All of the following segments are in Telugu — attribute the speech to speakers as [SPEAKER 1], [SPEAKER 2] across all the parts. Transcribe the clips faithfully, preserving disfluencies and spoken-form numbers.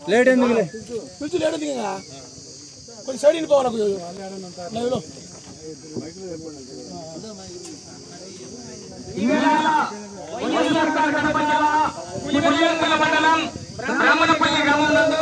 [SPEAKER 1] లేట్ ఎందుకులే
[SPEAKER 2] పిలిచి లేట్ ఎందుకు ఇంకా కొంచెం సైడ్ వెళ్ళిపోవాలి లైవ్లో
[SPEAKER 3] మండలం బ్రాహ్మణపల్లి గ్రామం నందు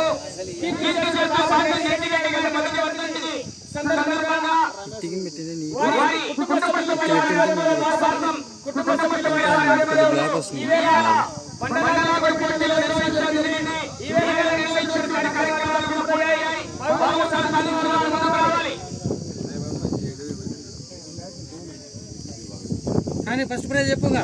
[SPEAKER 1] కానీ ఫస్ట్ ప్రైజ్ చెప్పుగా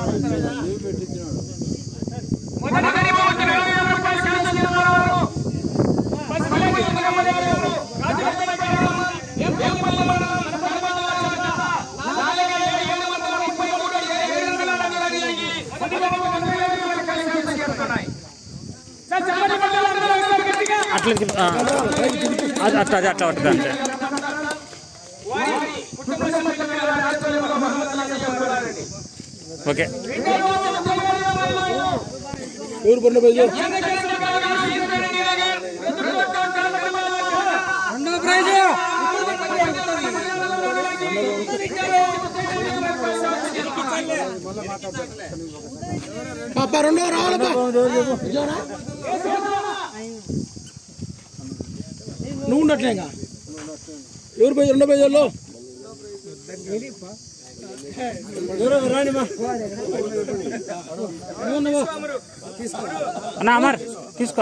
[SPEAKER 4] అట్లా అట్లా అట్లా పట్టుదా అంటే ఓకే
[SPEAKER 2] ఎవరు పడిన ప్రైజ్
[SPEAKER 1] రెండో ప్రైజ్
[SPEAKER 2] పాప రెండో రావాలబ్బా నువ్వు ఉండట్లే ఇంకా ఎవరు ప్రైజ్ రెండో ప్రైజ్ వాళ్ళు
[SPEAKER 4] అన్నా అమర్ తీసుకో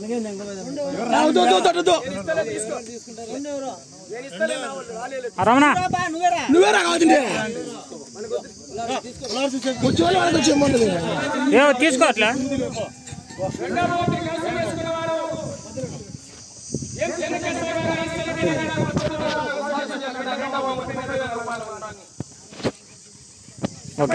[SPEAKER 4] రమణ
[SPEAKER 2] నువ్వేరా కావాల్సిందే కూర్చోవాలి వాళ్ళకి వచ్చేయమంటది
[SPEAKER 4] ఏ తీసుకో అట్లా ఓకే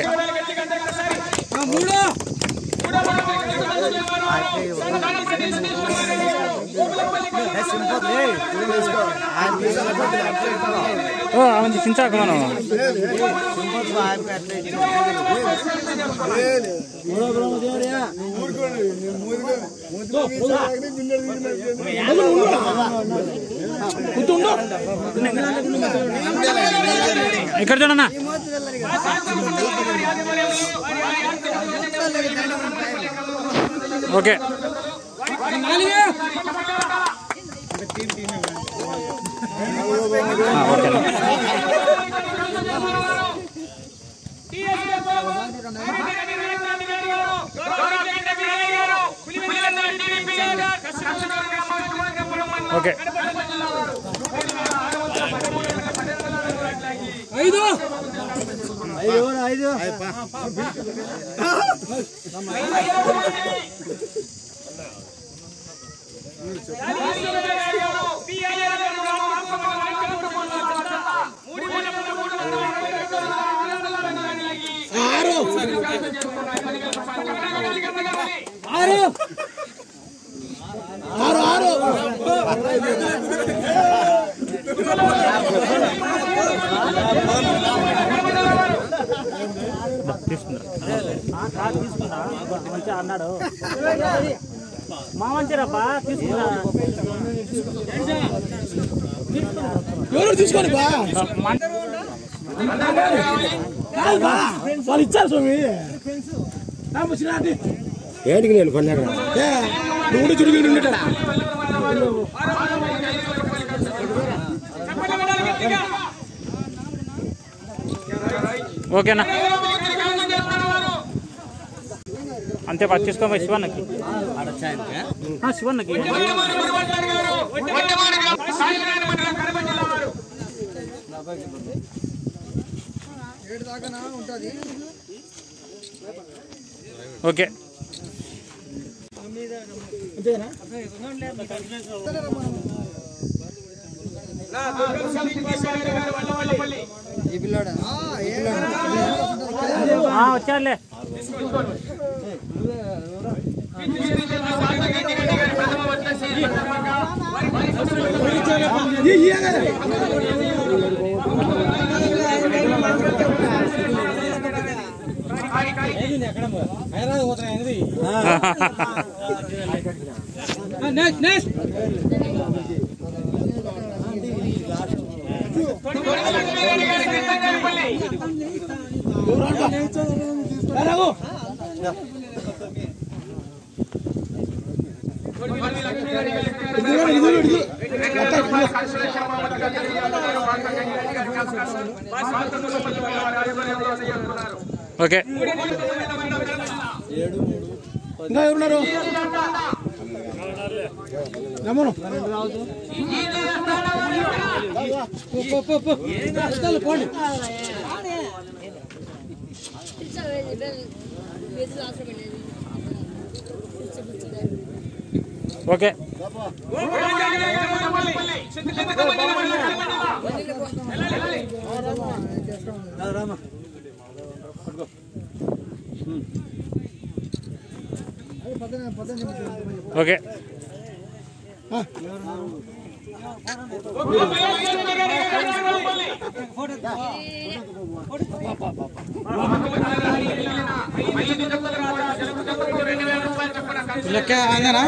[SPEAKER 4] ఓ అవును చించాక మనం ఇక్కడ చూడన్నా ఓకే ఓకే
[SPEAKER 2] ఐదు
[SPEAKER 1] ఐదు ఐదు
[SPEAKER 2] ఆరు ఆరు ఆరు ఆరు
[SPEAKER 4] తీసుకున్నా మంచిగా అన్నాడు మా మంచిరప్ప తీసుకున్నా
[SPEAKER 2] ఎవరు తీసుకోండి బా వాళ్ళు ఇచ్చారు స్వామి ఏడికి నేను కొన్నాక నువ్వు చుడుకు ఉండేటాడా
[SPEAKER 4] ఓకేనా అంతే పది తీసుకో శివన్నకి శివన్నకి ఓకే వచ్చారులే
[SPEAKER 2] హైదరాబాద్ పోతున్నాయి
[SPEAKER 1] నెక్స్ట్ నెక్స్ట్
[SPEAKER 4] ఓకే
[SPEAKER 2] ఇంకా ఎవరున్నారు నమ్మను
[SPEAKER 1] పోండి
[SPEAKER 4] ఓకే ఓకే
[SPEAKER 1] లెక్క ఆందనా